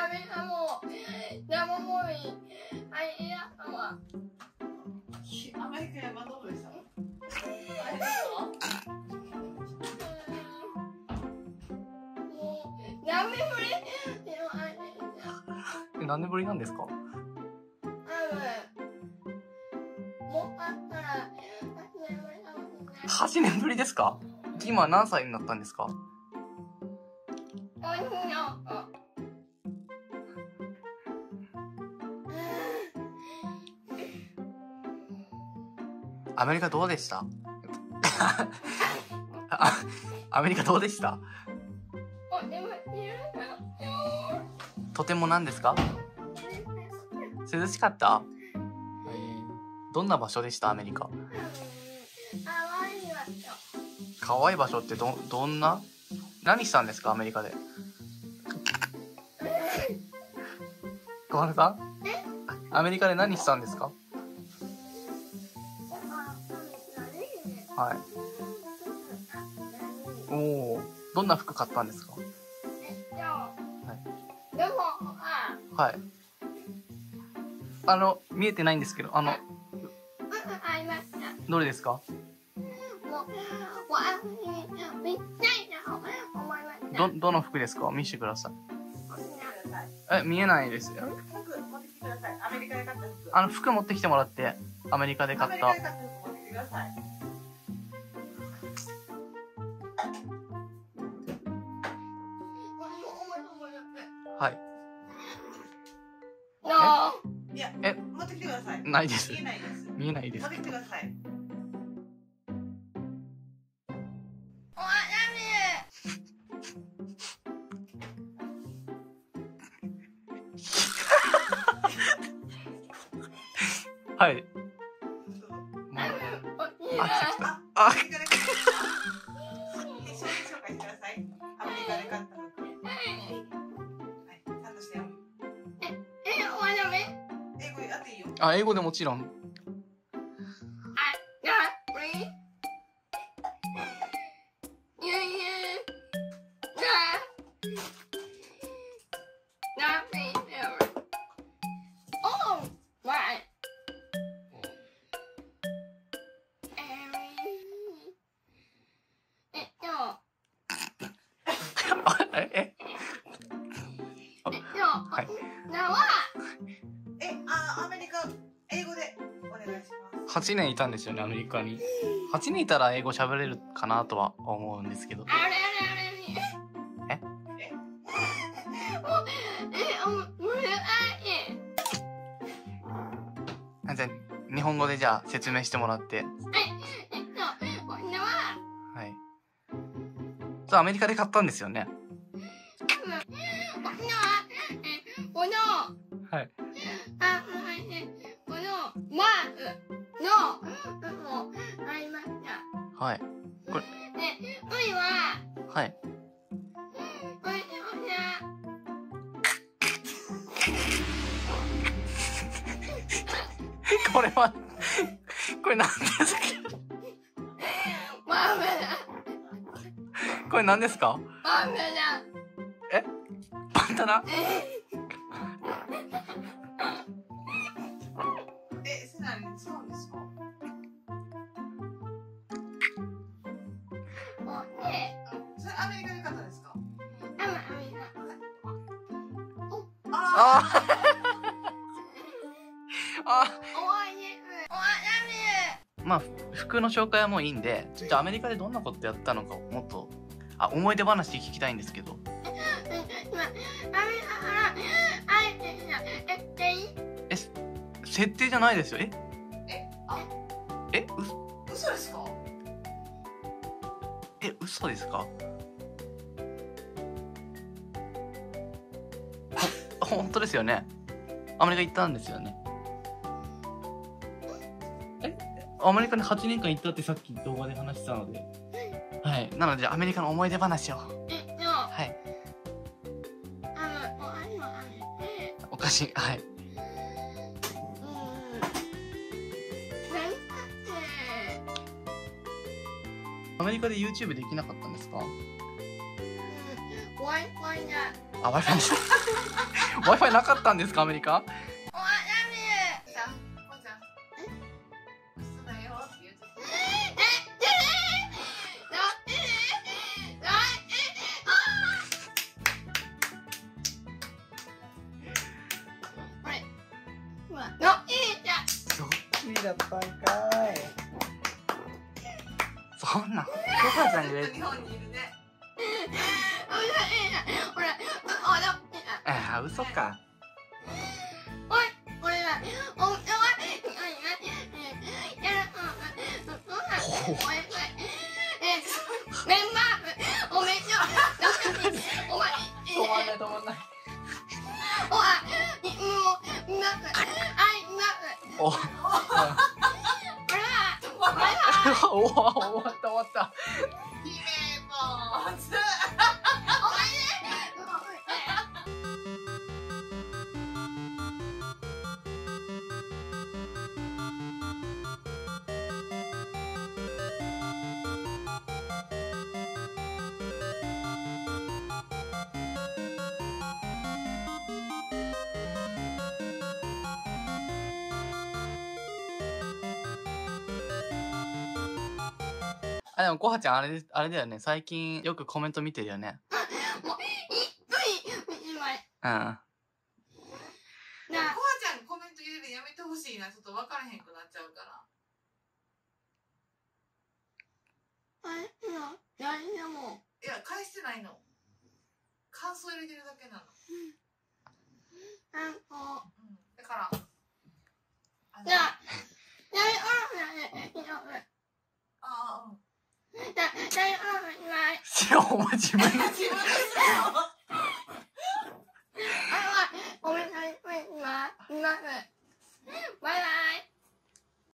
アメリカ山どこでした？ 何年ぶりなんですか？8年ぶりですか？今何歳になったんですか？アメリカどうでした？アメリカどうでした？とても何ですか？涼しかった？どんな場所でした？アメリカ。かわいい場所ってどんな？何したんですか？アメリカで。小春さん？アメリカで何したんですか？はい。おお、どんな服買ったんですか？はい。見えてないんですけど、どれですか？どの服ですか？見せてください。見えないですよ。服持ってきてもらって、アメリカで買った。はい。 持ってきてください。 ないです。 見えないです。 見えないです。 持ってきてください。 はい。あ、 紹介してください。アメリカで買った服。はい、ちゃんとしてよ。英語やっていいよ。 英語でもちろん。はい。 アメリカ英語でお願いします。 8年いたんですよね、アメリカに。8年いたら英語喋れるかなとは思うんですけど。じゃあ日本語でじゃあ説明してもらって。はい。アメリカで買ったんですよね。はい。はい。これ。はい。これはこれ何ですか？これ何ですか？バンダナ？ そうですか？それアメリカで買ったんですか？ まあ服の紹介はもういいんで、ちょっとアメリカでどんなことやったのかもっと思い出話聞きたいんですけど。設定じゃないですよ。 嘘ですか？ 嘘ですか？本当ですよね。アメリカ行ったんですよね。アメリカに8年間行ったってさっき動画で話したので。はい。なのでアメリカの思い出話を。はい。おかしい。はい。アメリカで YouTube できなかったんですか？ Why not? あ、Wi-Fi です。Wi-Fi なかったんですか、アメリカ？ じゃあ、こうちゃん。嘘だよって言うと。 ドッキリだったんかい。 そんな。コハちゃんが。 日本にいるね。 あ、嘘か。止まんない止まんない。お。終わった終わった。 姫坊主。 あ、でもコハちゃんあれだよね。最近よくコメント見てるよね。うん。 コハちゃんコメント入れるやめてほしいな。ちょっと分からへんくなっちゃうから。いや、返してないの。感想入れてるだけなの。だから。 しろ、お前自分で。 バイバイ。